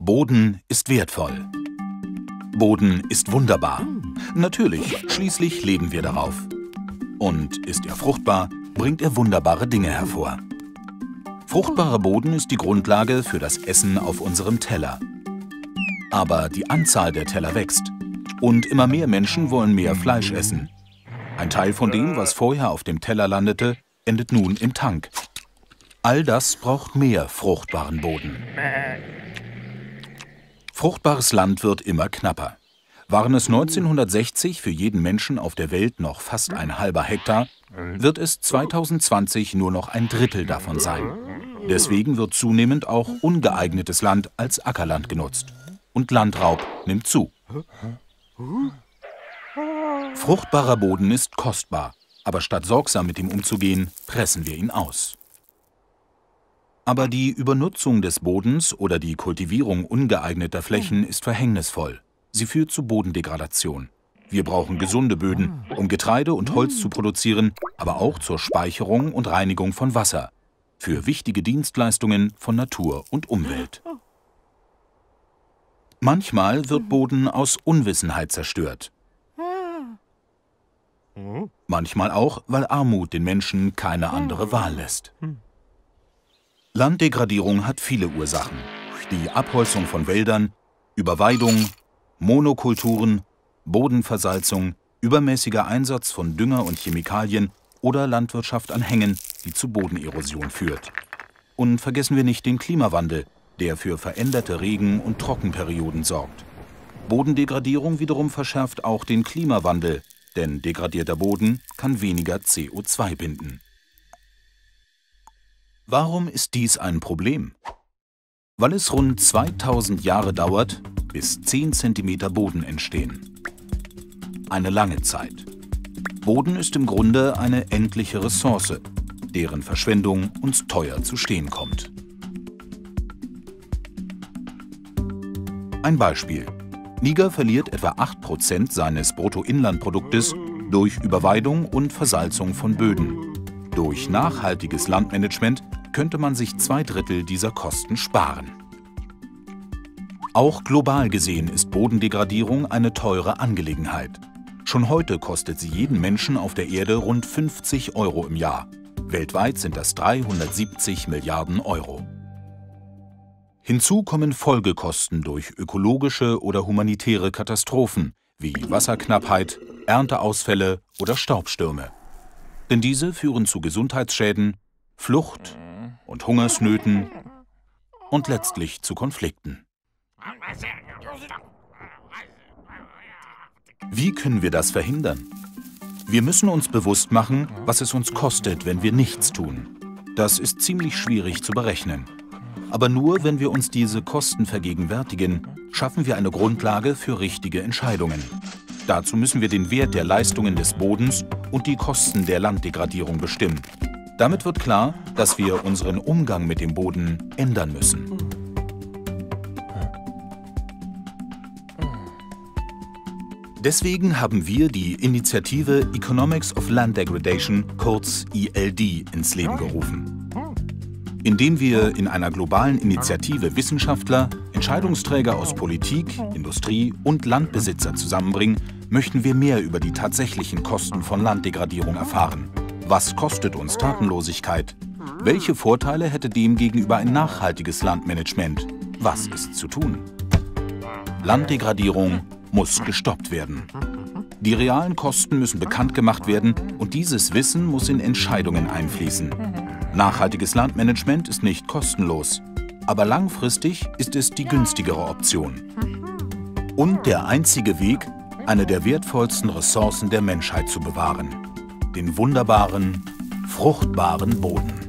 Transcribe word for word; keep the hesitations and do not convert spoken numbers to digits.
Boden ist wertvoll. Boden ist wunderbar. Natürlich, schließlich leben wir darauf. Und ist er fruchtbar, bringt er wunderbare Dinge hervor. Fruchtbarer Boden ist die Grundlage für das Essen auf unserem Teller. Aber die Anzahl der Teller wächst. Und immer mehr Menschen wollen mehr Fleisch essen. Ein Teil von dem, was vorher auf dem Teller landete, endet nun im Tank. All das braucht mehr fruchtbaren Boden. Fruchtbares Land wird immer knapper. Waren es neunzehnhundertsechzig für jeden Menschen auf der Welt noch fast ein halber Hektar, wird es zweitausendzwanzig nur noch ein Drittel davon sein. Deswegen wird zunehmend auch ungeeignetes Land als Ackerland genutzt. Und Landraub nimmt zu. Fruchtbarer Boden ist kostbar, aber statt sorgsam mit ihm umzugehen, pressen wir ihn aus. Aber die Übernutzung des Bodens oder die Kultivierung ungeeigneter Flächen ist verhängnisvoll. Sie führt zu Bodendegradation. Wir brauchen gesunde Böden, um Getreide und Holz zu produzieren, aber auch zur Speicherung und Reinigung von Wasser, für wichtige Dienstleistungen von Natur und Umwelt. Manchmal wird Boden aus Unwissenheit zerstört. Manchmal auch, weil Armut den Menschen keine andere Wahl lässt. Landdegradierung hat viele Ursachen. Die Abholzung von Wäldern, Überweidung, Monokulturen, Bodenversalzung, übermäßiger Einsatz von Dünger und Chemikalien oder Landwirtschaft an Hängen, die zu Bodenerosion führt. Und vergessen wir nicht den Klimawandel, der für veränderte Regen- und Trockenperioden sorgt. Bodendegradierung wiederum verschärft auch den Klimawandel, denn degradierter Boden kann weniger C O zwei binden. Warum ist dies ein Problem? Weil es rund zweitausend Jahre dauert, bis zehn Zentimeter Boden entstehen. Eine lange Zeit. Boden ist im Grunde eine endliche Ressource, deren Verschwendung uns teuer zu stehen kommt. Ein Beispiel. Niger verliert etwa acht Prozent seines Bruttoinlandproduktes durch Überweidung und Versalzung von Böden. Durch nachhaltiges Landmanagement könnte man sich zwei Drittel dieser Kosten sparen. Auch global gesehen ist Bodendegradierung eine teure Angelegenheit. Schon heute kostet sie jeden Menschen auf der Erde rund fünfzig Euro im Jahr. Weltweit sind das dreihundertsiebzig Milliarden Euro. Hinzu kommen Folgekosten durch ökologische oder humanitäre Katastrophen wie Wasserknappheit, Ernteausfälle oder Staubstürme. Denn diese führen zu Gesundheitsschäden, Flucht und Hungersnöten und letztlich zu Konflikten. Wie können wir das verhindern? Wir müssen uns bewusst machen, was es uns kostet, wenn wir nichts tun. Das ist ziemlich schwierig zu berechnen. Aber nur wenn wir uns diese Kosten vergegenwärtigen, schaffen wir eine Grundlage für richtige Entscheidungen. Dazu müssen wir den Wert der Leistungen des Bodens und die Kosten der Landdegradierung bestimmen. Damit wird klar, dass wir unseren Umgang mit dem Boden ändern müssen. Deswegen haben wir die Initiative Economics of Land Degradation, kurz E L D, ins Leben gerufen. Indem wir in einer globalen Initiative Wissenschaftler, Entscheidungsträger aus Politik, Industrie und Landbesitzer zusammenbringen, möchten wir mehr über die tatsächlichen Kosten von Landdegradierung erfahren. Was kostet uns Tatenlosigkeit? Welche Vorteile hätte dem gegenüber ein nachhaltiges Landmanagement? Was ist zu tun? Landdegradierung muss gestoppt werden. Die realen Kosten müssen bekannt gemacht werden und dieses Wissen muss in Entscheidungen einfließen. Nachhaltiges Landmanagement ist nicht kostenlos, aber langfristig ist es die günstigere Option. Und der einzige Weg, eine der wertvollsten Ressourcen der Menschheit zu bewahren: den wunderbaren, fruchtbaren Boden.